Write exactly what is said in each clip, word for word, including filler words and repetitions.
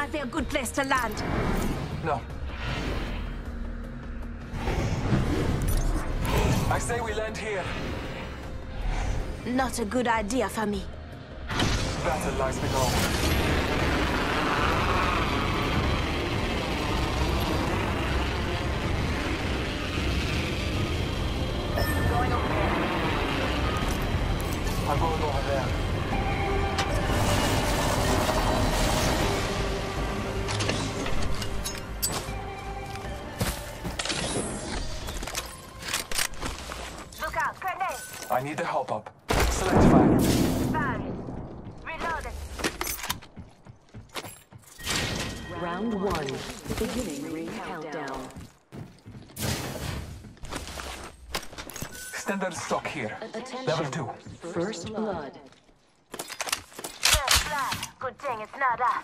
that be a good place to land? No. I say we land here. Not a good idea for me. Battle lies below. Going over there. I'm going over there. Look out, grenade! I need the help up. Select fire. Fire. Reloaded. Round one. Beginning ring countdown. Standard stock here. Attention. Level two. First blood. First blood. Good thing it's not us.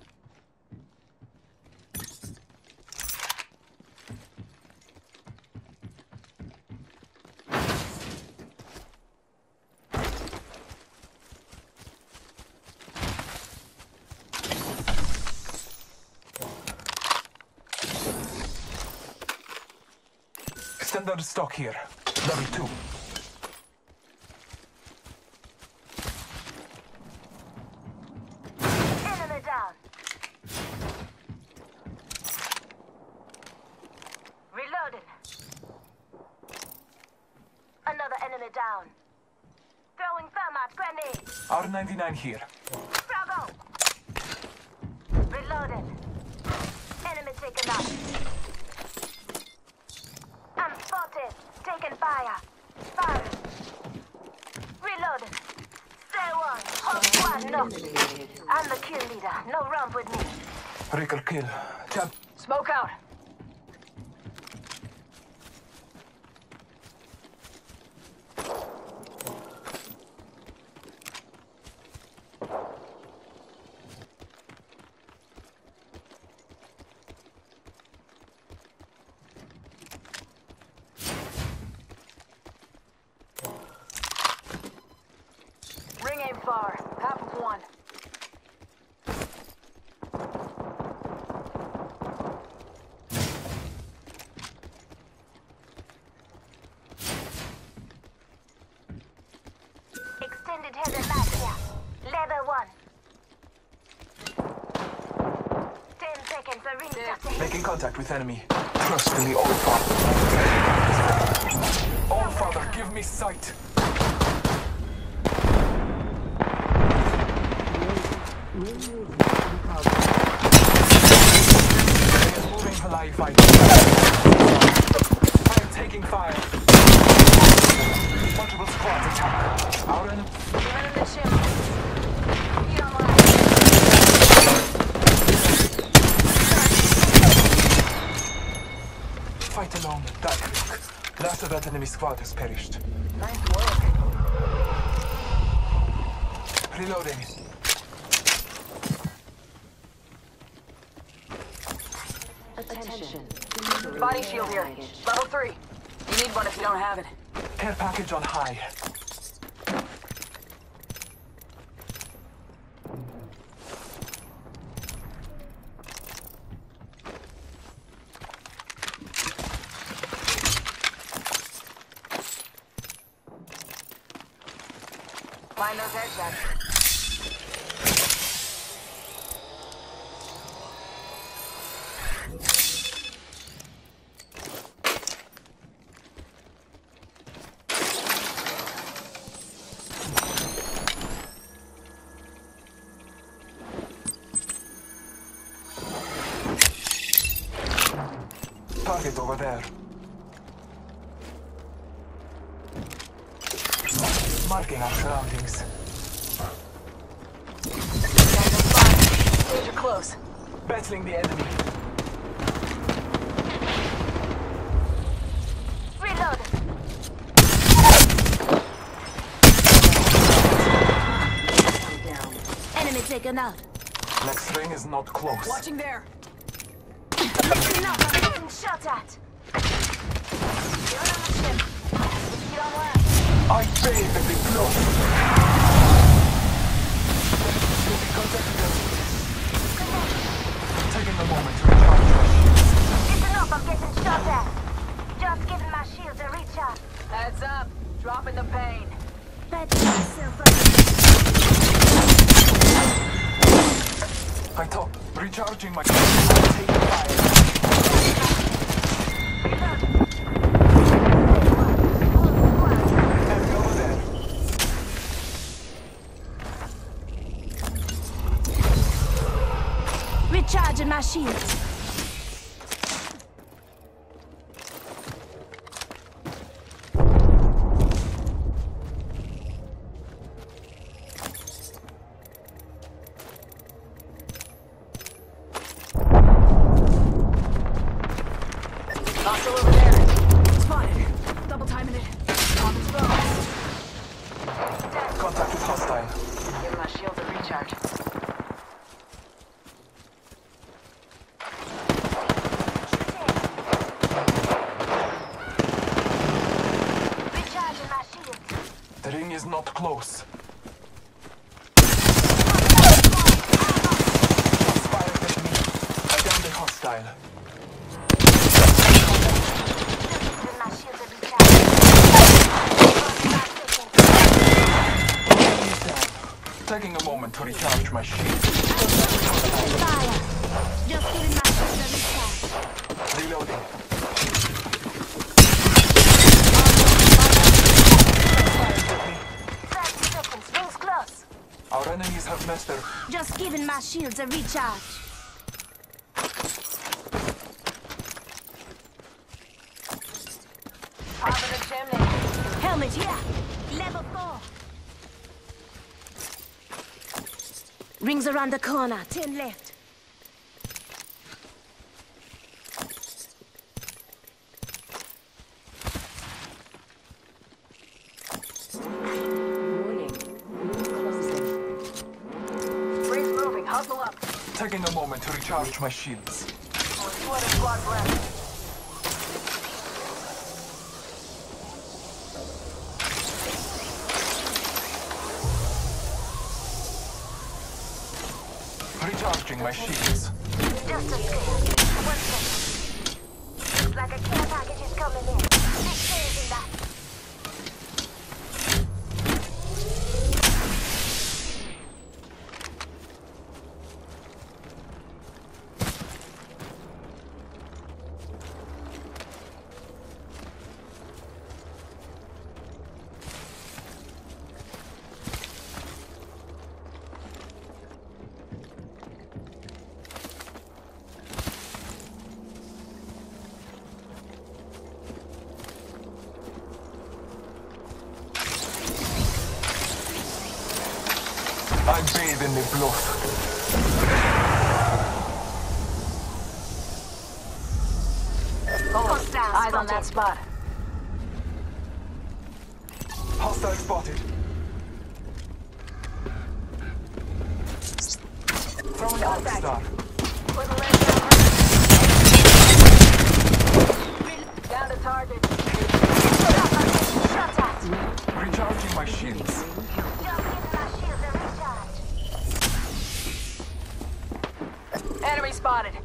Standard stock here. Level two. Enemy down. Reloading. Another enemy down. Throwing thermite grenade. R ninety-nine here. Bravo. Reloading. Enemy taken out. I'm spotted. Taking fire. Fire. Reloading. Stay one. Hold one. No. I'm the kill leader. No rump with me. Ricker kill. Tab. Smoke out. Ring aim far. Half of one. Extended headed last here. Level one. Ten seconds for ring touching. Making contact with enemy. Trust in the All Father. All Father, give me sight. Moving for life, I am taking fire. Multiple squads attack. Our enemy. Even in the ship. Get online. Fight alone, die quick. Last of that enemy squad has perished. Nice work. Reloading. Attention. Body shield here. Level three. You need one if you don't have it. Care package on high. Find those headshots. Target over there. Marking our surroundings. You're close. Battling the enemy. Reloaded. Enemy taken out. Next ring is not close. Watching there. Listen up, I'm getting shot at. Get on the ship. Get on land. I pay the big close. Making contact with them. I thought recharging my taking fire. Enemy over there. Recharging my shields. Hostile over there. Spotted. Double timing it. On its road. Contact with hostile. Give my shield a recharge. Recharging my shield. The ring is not close. Shots fired at me. I downed the hostile. Give my shield a recharge. He's down. Taking a moment to recharge my shield. Fire. Just giving my shields a recharge. Reloading. thirty seconds. Rings close. Our enemies have messed their... Just giving my shields a recharge. Top of the chimney. Helmet here. Level four. Rings around the corner. Ten left. Warning. Ring closing. Rings moving. Hustle up. Taking a moment to recharge my shields. Only twenty squads left. Recharging my shields. Just a second. One second. Looks like a care package is coming in. Six days in that. I bathe in the blood. Oh, eyes on that spot. Hostile spotted. Throwing out star. Put the leg down. Down to target. Shot at. Recharging my shields. Just giving my shield a recharge. Enemy spotted.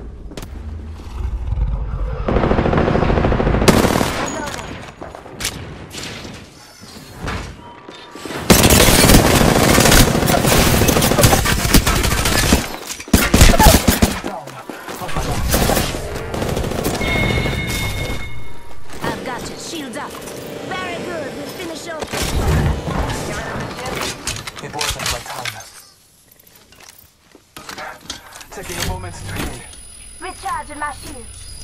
I've got you. Shields up. Very good. We'll finish off. Get rid of the ship. It wasn't my time. Taking a moment to heal. Recharging my shield.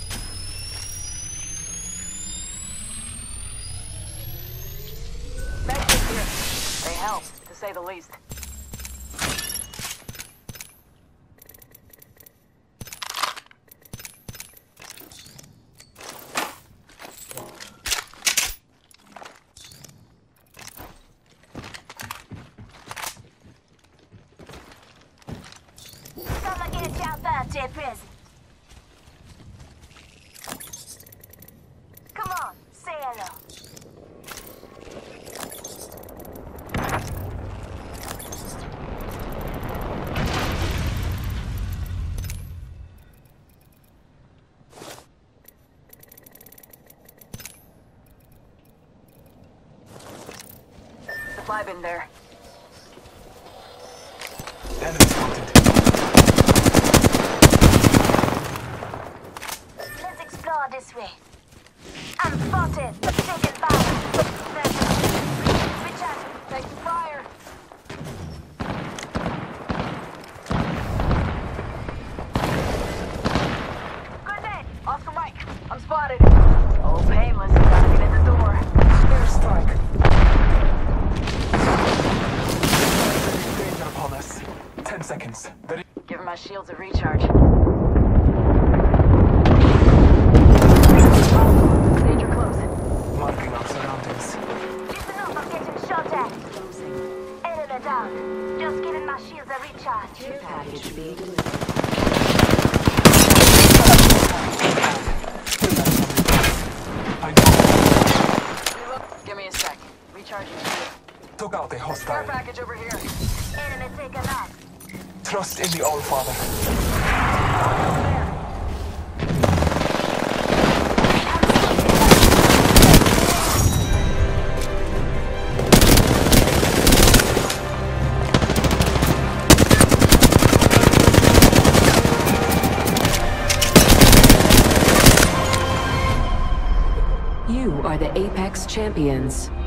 Medkits here. They help, to say the least. Come get your birthday present. Come on, say hello. Supply bin there. Enemy spotted. this way. I'm spotted. Taking fire. There's a Richard, taking fire. Good day. Oscar Mike. I'm spotted. Oh, painless. Gotta get in the door. Airstrike. Danger upon us. Ten seconds. Very Giving my shields a recharge. Danger close. marking our surroundings. Listen up, I'm getting shot at. Closing. Enemy down. Just giving my shields a recharge. Care package being delivered. I know. Give me a sec. Recharging shield. Took out a Care hostile. package over here. Enemy taken out. Trust in the All-Father. You are the Apex Champions.